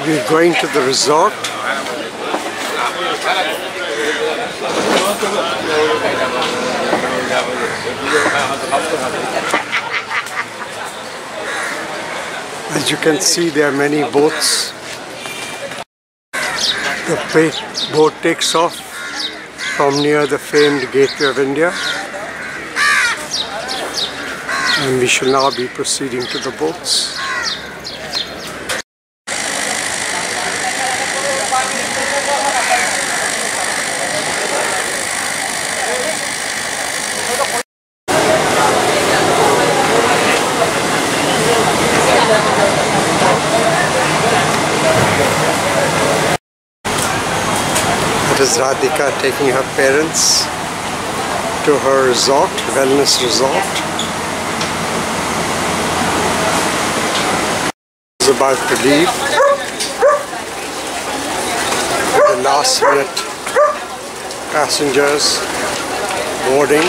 We're going to the resort. As you can see, there are many boats. The boat takes off from near the famed Gateway of India, and we shall now be proceeding to the boats. That is Radhika taking her parents to her resort, wellness resort. She's about to leave with the last minute passengers boarding.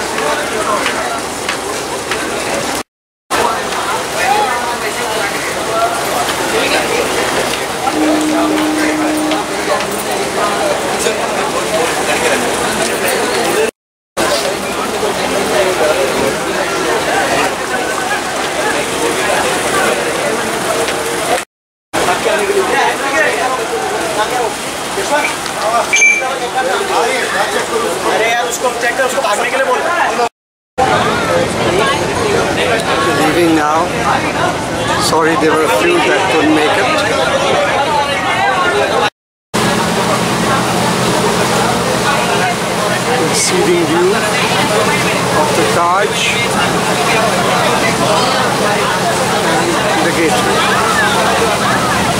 Leaving now. Sorry, there were a few that couldn't make it. Seating view of the Taj and the gateway.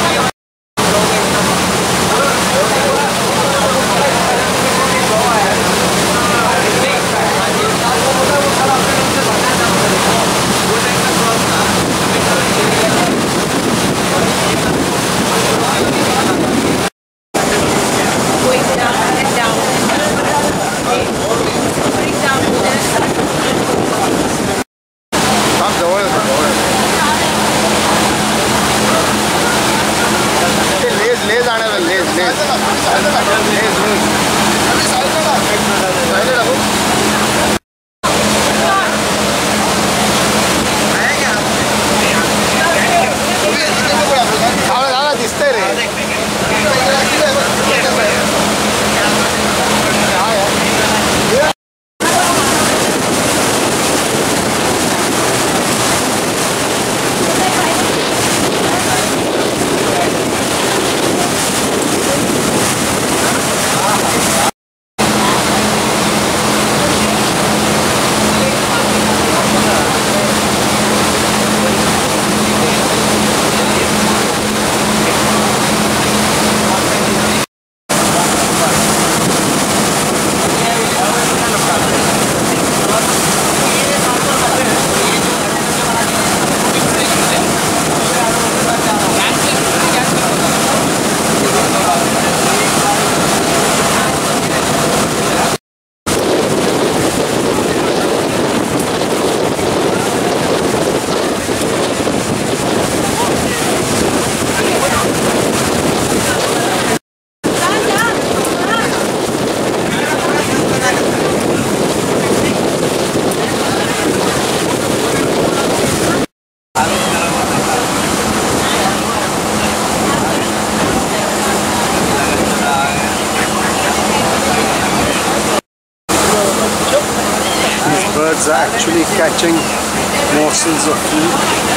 Birds are actually catching morsels of food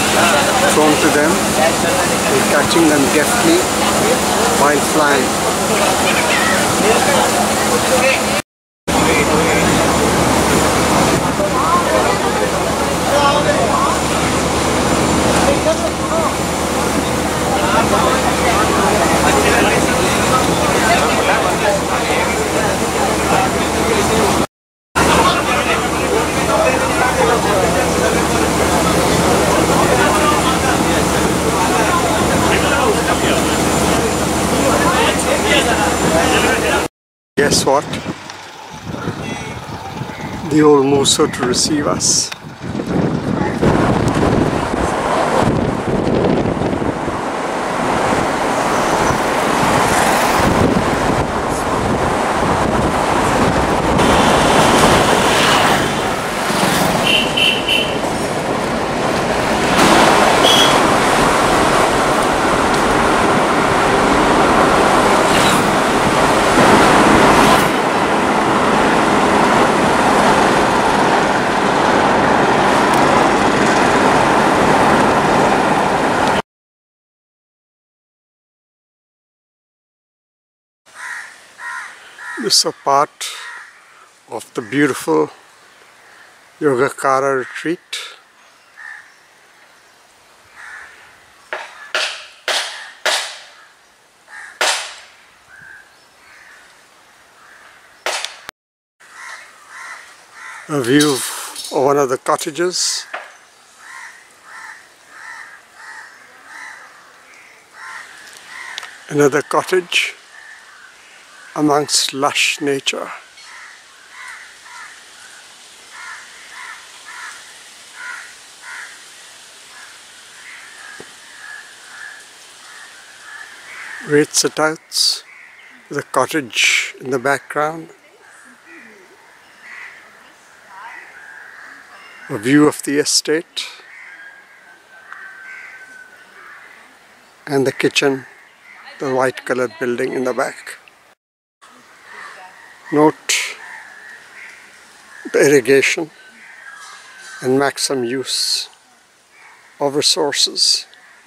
thrown to them. They're catching them deftly while flying. Guess what? The old Muso to receive us. This is a part of the beautiful Yogacara retreat. A view of one of the cottages. Another cottage amongst lush nature. Great sit-outs, the cottage in the background. A view of the estate and the kitchen, the white colored building in the back. Note the irrigation and maximum use of resources.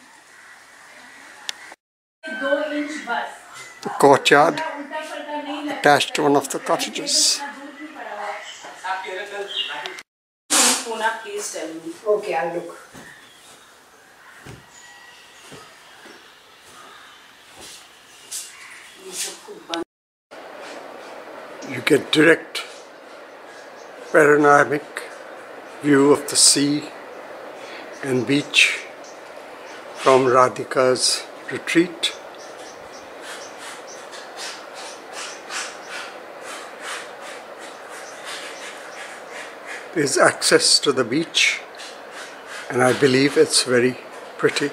The courtyard attached to one of the cottages. Please tell me. Okay, I'll look. You get direct panoramic view of the sea and beach from Radhika's retreat. There's access to the beach, and I believe it's very pretty.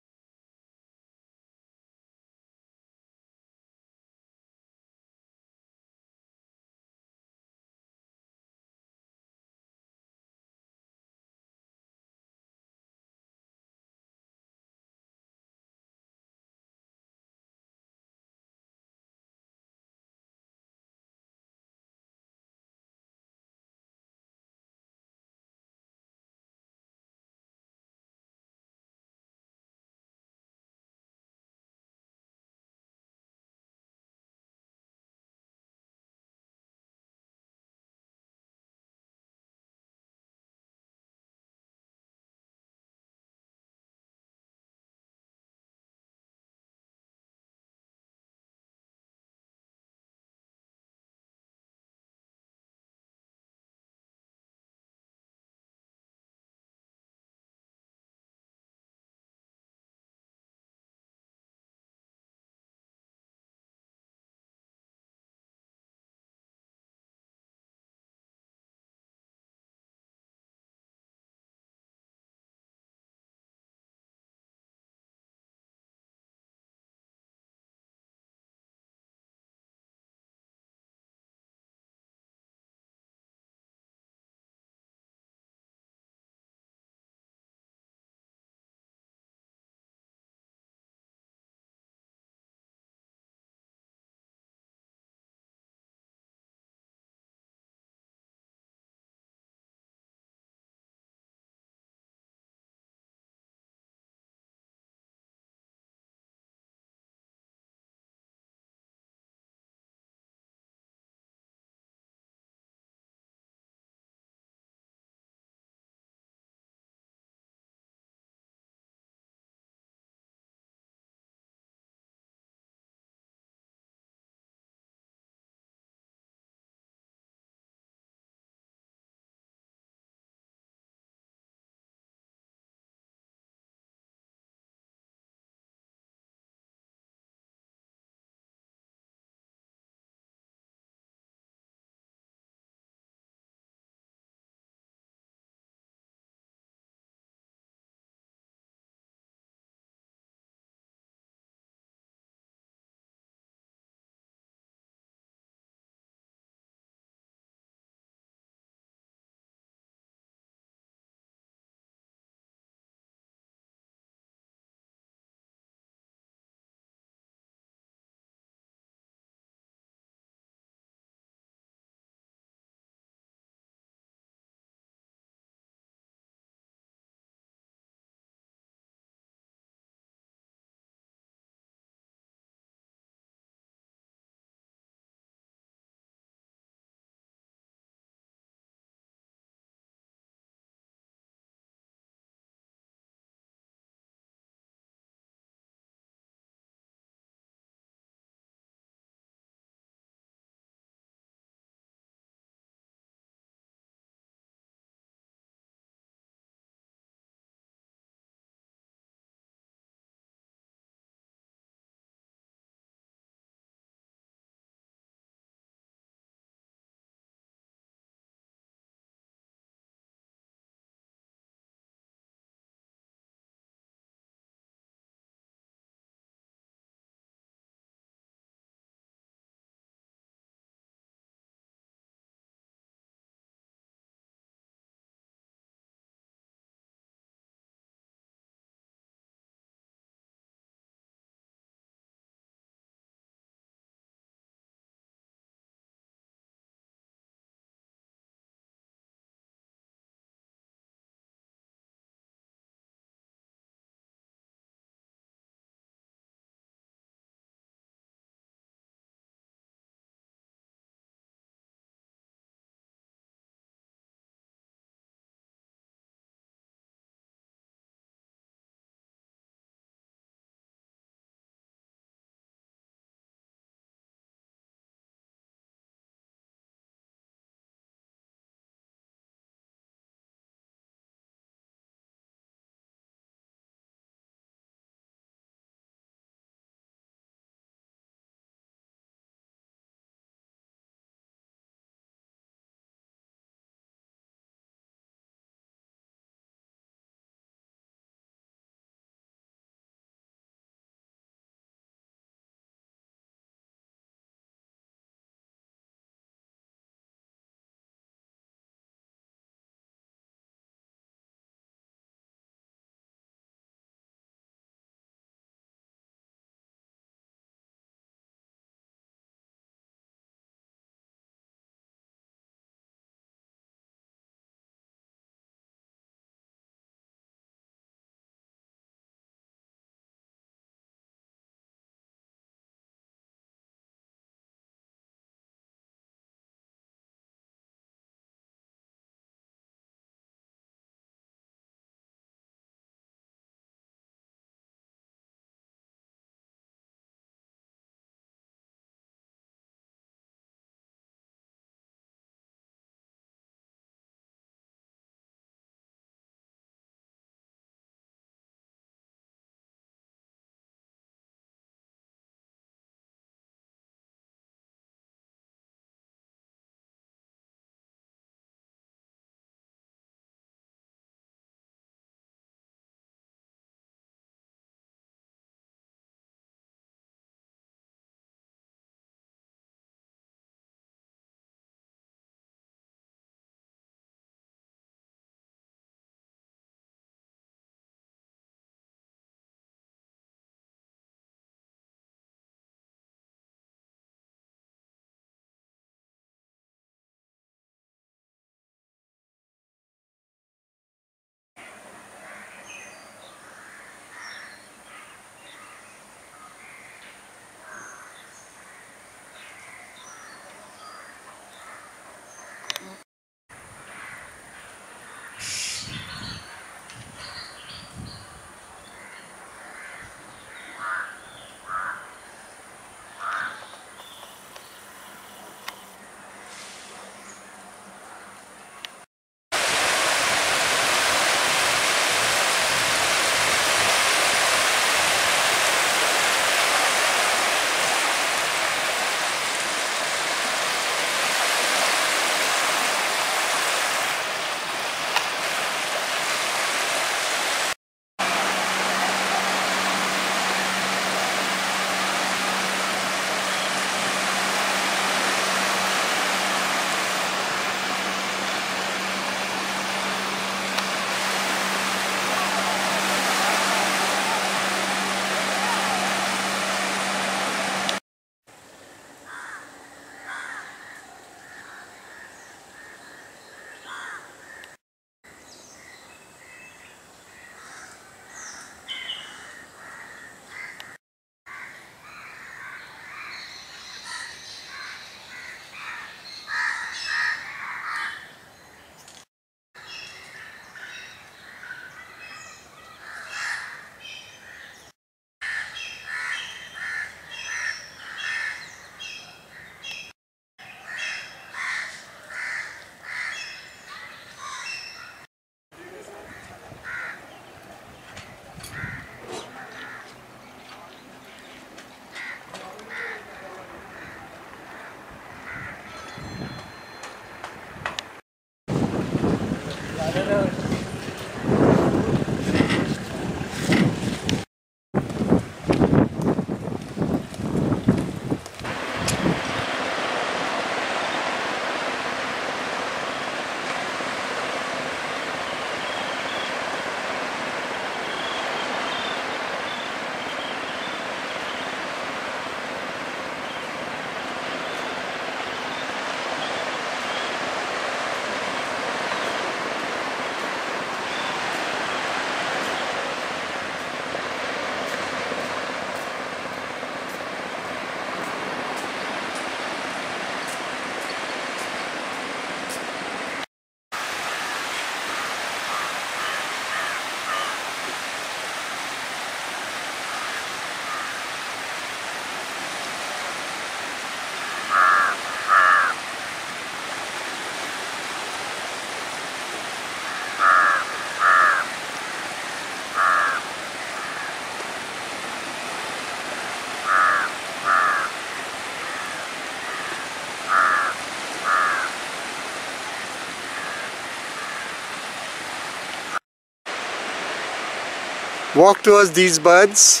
Walk towards these birds.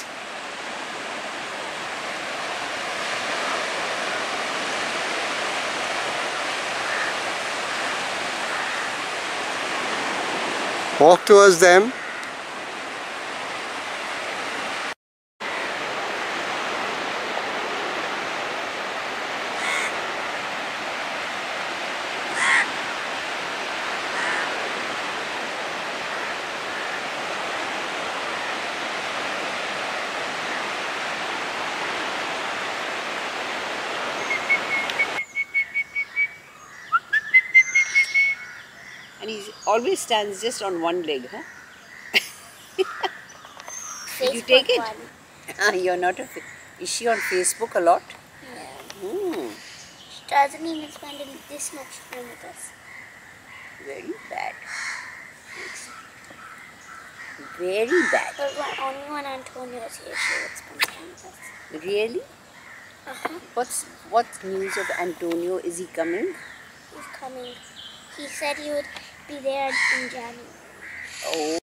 Walk towards them. And he always stands just on one leg, huh? Did you take it? You're not a... Is she on Facebook a lot? Yeah. She doesn't even spend this much time with us. Very bad. Very bad. But only when Antonio is here, she would spend time with us. Really? What's news of Antonio? Is he coming? He's coming. He said he would be there in January. Oh.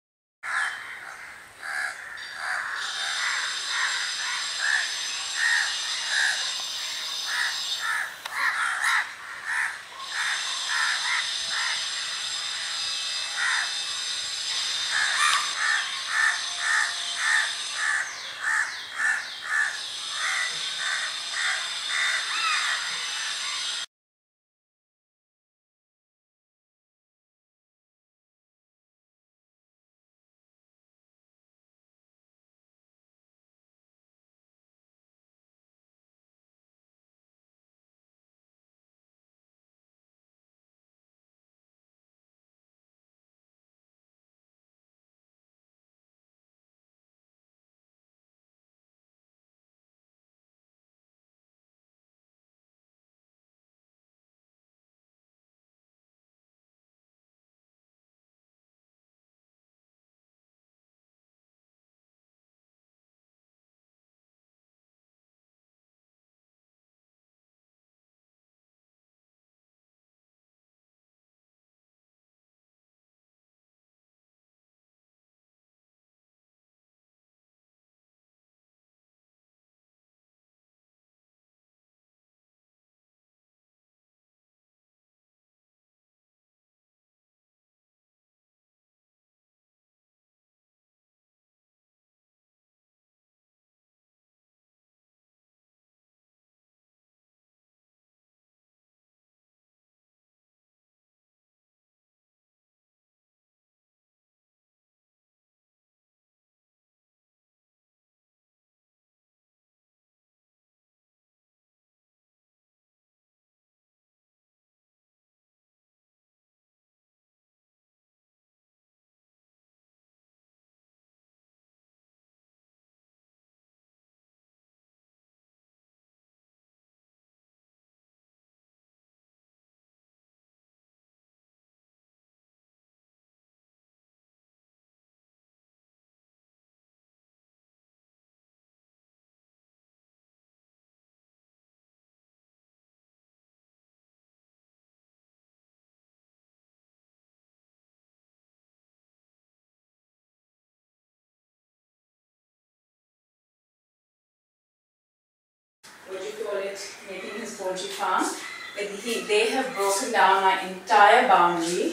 What do you call it, making his poultry farm. But they have broken down my entire boundary.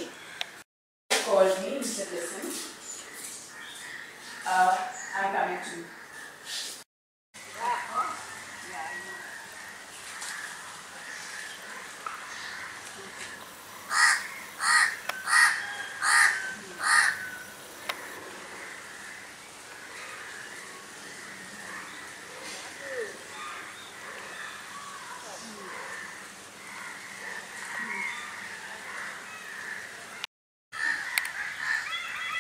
He called me, Mr. Listen, I'm coming to you.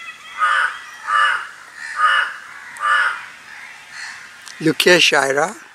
Look here, Shaira.